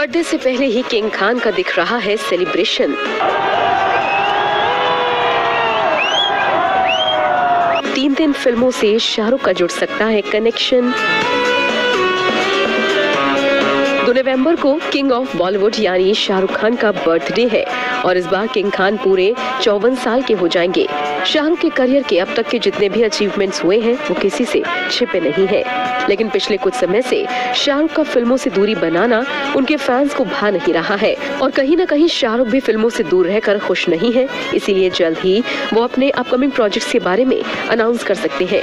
Birthday से पहले ही king Khan का दिख रहा है सेलिब्रेशन। 3 फिल्मों से शाहरुख का जुड़ सकता है कनेक्शन। 2 नवंबर को किंग ऑफ बॉलीवुड यानी शाहरुख खान का बर्थडे है और इस बार किंग खान पूरे 54 साल के हो जाएंगे। शाहरुख के करियर के अब तक के जितने भी अचीवमेंट्स हुए हैं वो किसी से छिपे नहीं हैं। लेकिन पिछले कुछ समय से शाहरुख का फिल्मों से दूरी बनाना उनके फैंस को भा नहीं रहा है और कहीं ना कहीं शाहरुख भी फिल्मों से दूर रहकर खुश नहीं है। इसीलिए जल्द ही वो अपने अपकमिंग प्रोजेक्ट्स के बारे में अनाउंस कर सकते हैं।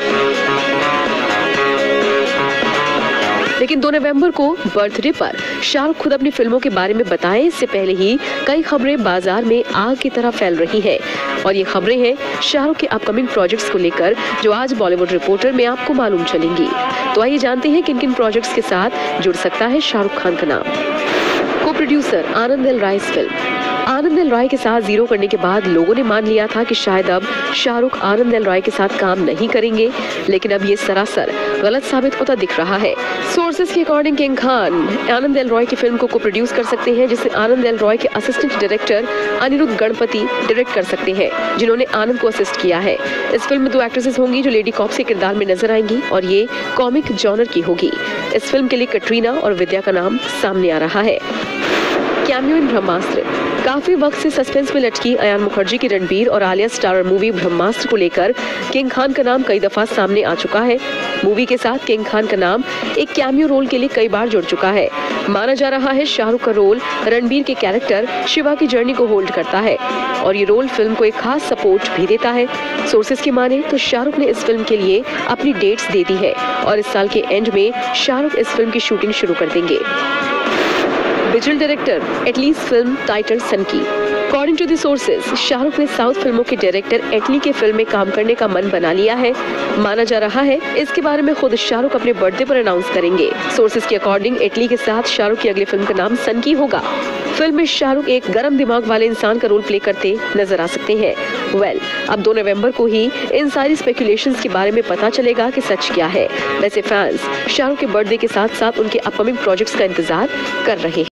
लेकिन 2 नवंबर को बर्थडे पर शाहरुख खुद अपनी फिल्मों के बारे में बताएं इससे पहले ही कई खबरें बाजार में आग की तरह फैल रही हैं और ये खबरें हैं शाहरुख के अपकमिंग प्रोजेक्ट्स को लेकर जो आज बॉलीवुड रिपोर्टर में आपको मालूम चलेंगी। तो आइए जानते हैं किन किन प्रोजेक्ट्स के साथ जुड़ सकता है शाहरुख खान का नाम। को producer Anand L Rai film. Anand L Rai के साथ जीरो करने के बाद लोगों ने मान लिया था कि शायद अब शाहरुख आनंद एल राय के साथ काम नहीं करेंगे, लेकिन अब ये सरासर गलत साबित होता दिख रहा है। सोर्सेज के according king Khan Anand L Rai की फिल्म को प्रोड्यूस कर सकते हैं, जिसे आनंद एल राय के assistant director Aniruddh Ganpati direct कर सकते हैं, जिन्होंने आनंद को असिस्ट किया है। इस फिल्म में 2 एक्ट्रेसेस होंगी जो लेडी कॉप्स के किरदार में नजर आएंगी और ये कॉमिक जॉनर की होगी। इस फिल्म के लिए कटरीना और विद्या का नाम सामने आ रहा है। Cameo in Brahmastra. काफी वक्त से सस्पेंस में लटकी अयान मुखर्जी की रणबीर और आलिया स्टारर मूवी ब्रह्मास्त्र को लेकर किंग खान का नाम कई दफा सामने आ चुका है। मूवी के साथ किंग खान का नाम एक कैमियो रोल के लिए कई बार जुड़ चुका है। माना जा रहा है शाहरुख का रोल रणबीर के कैरेक्टर शिवा की जर्नी को होल्ड करता है और ये रोल फिल्म को एक खास सपोर्ट भी देता है। सोर्सेज की माने तो शाहरुख ने इस फिल्म के लिए अपनी डेट्स दे दी है और इस साल के एंड में शाहरुख इस फिल्म की शूटिंग शुरू कर देंगे। Digital director Atlee film title Sanki. According to the sources Shahrukh ने साउथ फिल्मों के डायरेक्टर एटली के फिल्म में काम करने का मन बना लिया है। माना जा रहा है इसके बारे में खुद शाहरुख अपने बर्थडे पर अनाउंस करेंगे। सोर्सेज के अकॉर्डिंग एटली के साथ शाहरुख की अगली फिल्म का नाम सनकी होगा। फिल्म में शाहरुख एक गर्म दिमाग वाले इंसान का रोल प्ले करते नजर आ सकते हैं। अब 2 नवंबर को ही इन सारी स्पेकुलेशंस के बारे में पता चलेगा कि सच क्या है। वैसे फैंस शाहरुख के बर्थडे के साथ साथ उनके अपकमिंग प्रोजेक्ट्स का इंतजार कर रहे हैं।